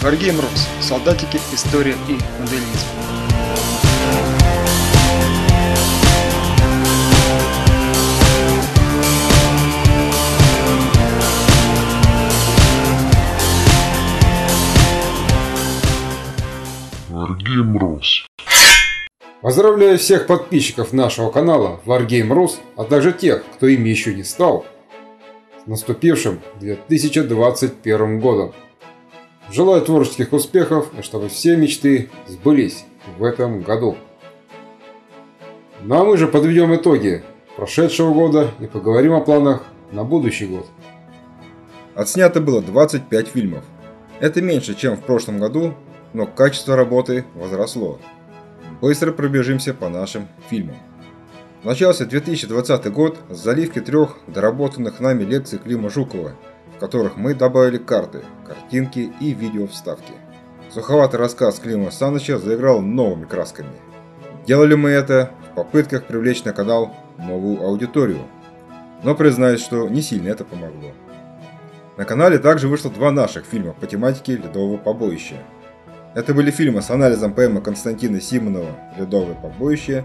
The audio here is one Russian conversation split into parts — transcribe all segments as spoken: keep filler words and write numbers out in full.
Wargamers. Солдатики, история и моделизм. Wargamers. Поздравляю всех подписчиков нашего канала Wargamers, а также тех, кто ими еще не стал, с наступившим две тысячи двадцать первым годом. Желаю творческих успехов и чтобы все мечты сбылись в этом году. Ну а мы же подведем итоги прошедшего года и поговорим о планах на будущий год. Отснято было двадцать пять фильмов. Это меньше, чем в прошлом году, но качество работы возросло. Быстро пробежимся по нашим фильмам. Начался две тысячи двадцатый год с заливки трех доработанных нами лекций Клима Жукова, в которых мы добавили карты, картинки и видео вставки. Суховатый рассказ Клима Саныча заиграл новыми красками. Делали мы это в попытках привлечь на канал новую аудиторию, но признаюсь, что не сильно это помогло. На канале также вышло два наших фильма по тематике ледового побоища. Это были фильмы с анализом поэмы Константина Симонова «Ледовое побоище»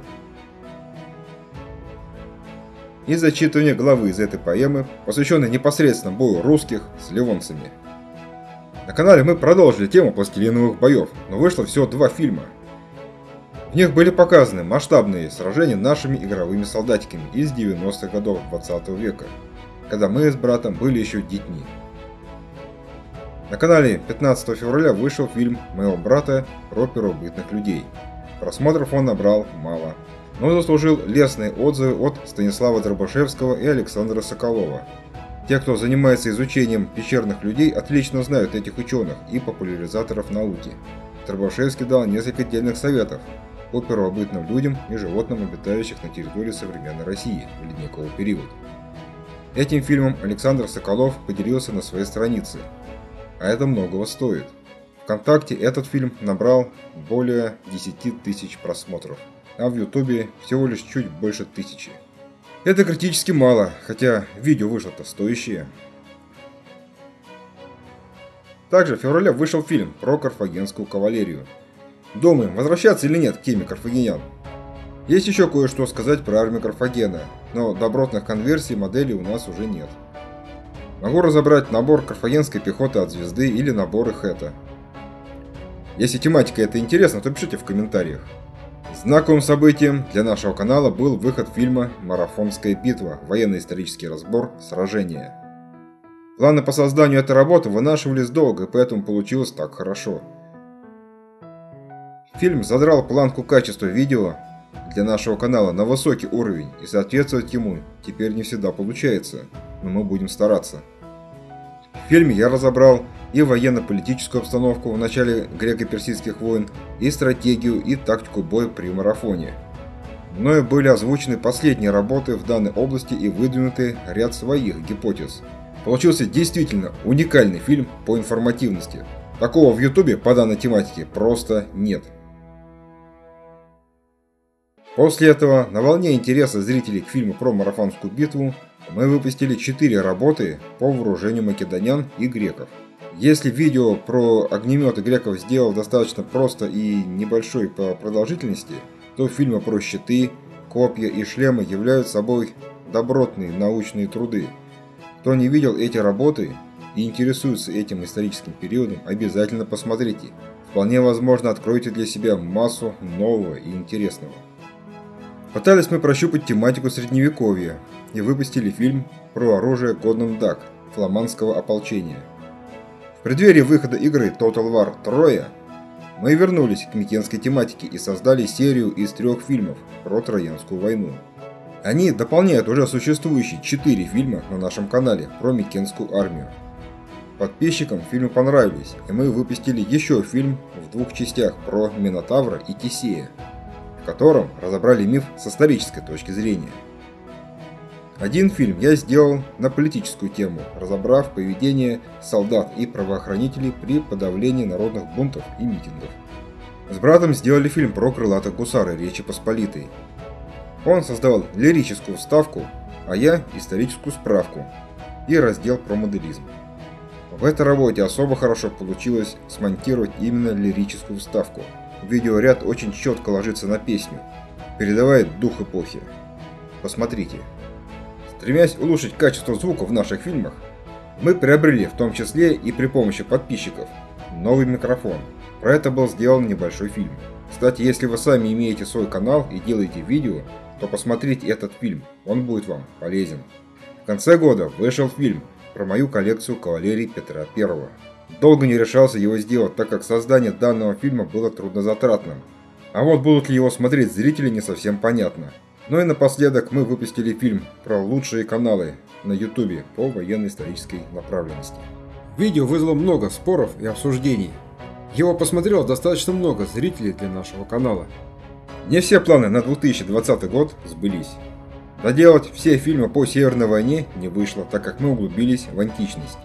и зачитывание главы из этой поэмы, посвященной непосредственно бою русских с ливонцами. На канале мы продолжили тему пластилиновых боев, но вышло всего два фильма. В них были показаны масштабные сражения нашими игровыми солдатиками из девяностых годов двадцатого века, когда мы с братом были еще детьми. На канале пятнадцатого февраля вышел фильм моего брата про первобытных людей. Просмотров он набрал мало, но заслужил лестные отзывы от Станислава Дробышевского и Александра Соколова. Те, кто занимается изучением пещерных людей, отлично знают этих ученых и популяризаторов науки. Дробышевский дал несколько дельных советов по первобытным людям и животным, обитающих на территории современной России в ледниковый период. Этим фильмом Александр Соколов поделился на своей странице. А это многого стоит. ВКонтакте этот фильм набрал более десяти тысяч просмотров, а в Ютубе всего лишь чуть больше тысячи. Это критически мало, хотя видео вышло-то стоящее. Также в феврале вышел фильм про карфагенскую кавалерию. Думаем, возвращаться или нет к теме карфагенян? Есть еще кое-что сказать про армию Карфагена, но добротных конверсий моделей у нас уже нет. Могу разобрать набор карфагенской пехоты от звезды или наборы хэта. Если тематика это интересна, то пишите в комментариях. Знаковым событием для нашего канала был выход фильма «Марафонская битва. Военно-исторический разбор. Сражения». Планы по созданию этой работы вынашивались долго, и поэтому получилось так хорошо. Фильм задрал планку качества видео для нашего канала на высокий уровень, и соответствовать ему теперь не всегда получается, но мы будем стараться. В фильме я разобрал и военно-политическую обстановку в начале греко-персидских войн, и стратегию и тактику боя при марафоне. Мною были озвучены последние работы в данной области и выдвинуты ряд своих гипотез. Получился действительно уникальный фильм по информативности. Такого в ютубе по данной тематике просто нет. После этого, на волне интереса зрителей к фильму про Марафонскую битву, мы выпустили четыре работы по вооружению македонян и греков. Если видео про огнеметы греков сделал достаточно просто и небольшой по продолжительности, то фильмы про щиты, копья и шлемы являются собой добротные научные труды. Кто не видел эти работы и интересуется этим историческим периодом, обязательно посмотрите. Вполне возможно, откроете для себя массу нового и интересного. Пытались мы прощупать тематику средневековья и выпустили фильм про оружие Годдам Дак фламандского ополчения. В преддверии выхода игры Total War Троя мы вернулись к микенской тематике и создали серию из трех фильмов про Троянскую войну. Они дополняют уже существующие четыре фильма на нашем канале про микенскую армию. Подписчикам фильмы понравились, и мы выпустили еще фильм в двух частях про Минотавра и Тесея, в котором разобрали миф с исторической точки зрения. Один фильм я сделал на политическую тему, разобрав поведение солдат и правоохранителей при подавлении народных бунтов и митингов. С братом сделали фильм про крылатых гусары Речи Посполитой. Он создавал лирическую вставку, а я историческую справку и раздел про моделизм. В этой работе особо хорошо получилось смонтировать именно лирическую вставку. Видеоряд очень четко ложится на песню, передавает дух эпохи. Посмотрите. Стремясь улучшить качество звука в наших фильмах, мы приобрели, в том числе и при помощи подписчиков, новый микрофон. Про это был сделан небольшой фильм. Кстати, если вы сами имеете свой канал и делаете видео, то посмотрите этот фильм, он будет вам полезен. В конце года вышел фильм про мою коллекцию кавалерии Петра Первого. Долго не решался его сделать, так как создание данного фильма было труднозатратным. А вот будут ли его смотреть зрители, не совсем понятно. Ну и напоследок мы выпустили фильм про лучшие каналы на ютубе по военно-исторической направленности. Видео вызвало много споров и обсуждений. Его посмотрело достаточно много зрителей для нашего канала. Не все планы на две тысячи двадцатый год сбылись. Доделать все фильмы по Северной войне не вышло, так как мы углубились в античность.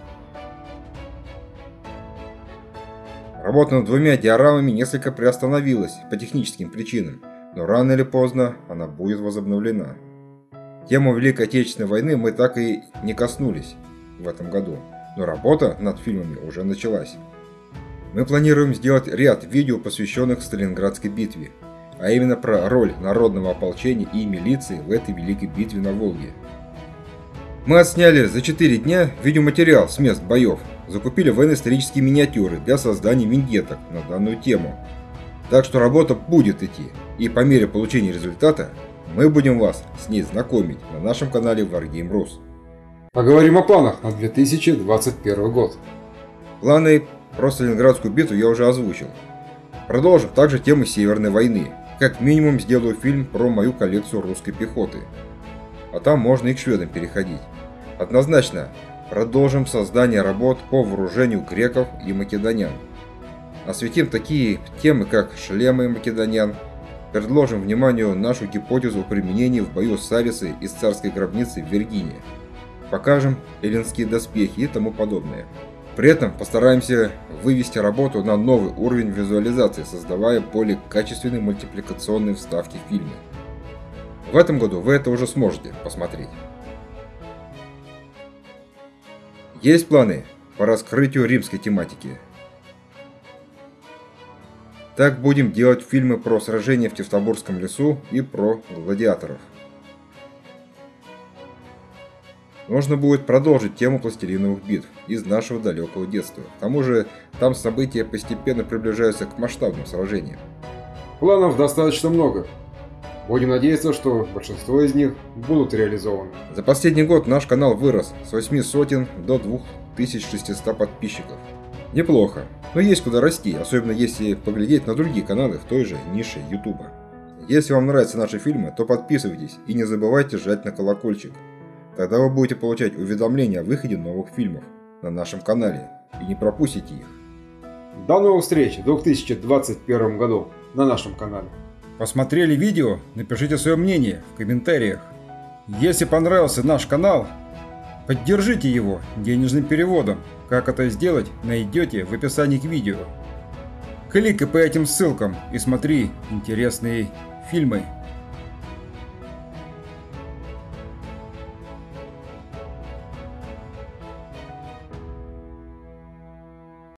Работа над двумя диорамами несколько приостановилась по техническим причинам, но рано или поздно она будет возобновлена. Тему Великой Отечественной войны мы так и не коснулись в этом году, но работа над фильмами уже началась. Мы планируем сделать ряд видео, посвященных Сталинградской битве, а именно про роль народного ополчения и милиции в этой великой битве на Волге. Мы отсняли за четыре дня видеоматериал с мест боев, закупили военно-исторические миниатюры для создания виньеток на данную тему. Так что работа будет идти, и по мере получения результата мы будем вас с ней знакомить на нашем канале Wargame.Rus. Поговорим о планах на две тысячи двадцать первый год. Планы про Сталинградскую битву я уже озвучил. Продолжим также тему Северной войны. Как минимум сделаю фильм про мою коллекцию русской пехоты. А там можно и к шведам переходить. Однозначно продолжим создание работ по вооружению греков и македонян. Осветим такие темы, как шлемы македонян. Предложим вниманию нашу гипотезу о применении в бою Сарисы из царской гробницы в Виргинии. Покажем эллинские доспехи и тому подобное. При этом постараемся вывести работу на новый уровень визуализации, создавая более качественные мультипликационные вставки в фильмы. В этом году вы это уже сможете посмотреть. Есть планы по раскрытию римской тематики. Так будем делать фильмы про сражения в Тевтобурском лесу и про гладиаторов. Нужно будет продолжить тему пластилиновых битв из нашего далекого детства. К тому же, там события постепенно приближаются к масштабным сражениям. Планов достаточно много. Будем надеяться, что большинство из них будут реализованы. За последний год наш канал вырос с восьми сотен до двух тысяч шестисот подписчиков. Неплохо, но есть куда расти, особенно если поглядеть на другие каналы в той же нише ютуба. Если вам нравятся наши фильмы, то подписывайтесь и не забывайте жать на колокольчик. Тогда вы будете получать уведомления о выходе новых фильмов на нашем канале и не пропустите их. До новых встреч в две тысячи двадцать первом году на нашем канале. Посмотрели видео? Напишите свое мнение в комментариях. Если понравился наш канал, поддержите его денежным переводом. Как это сделать, найдете в описании к видео. Кликай по этим ссылкам и смотри интересные фильмы.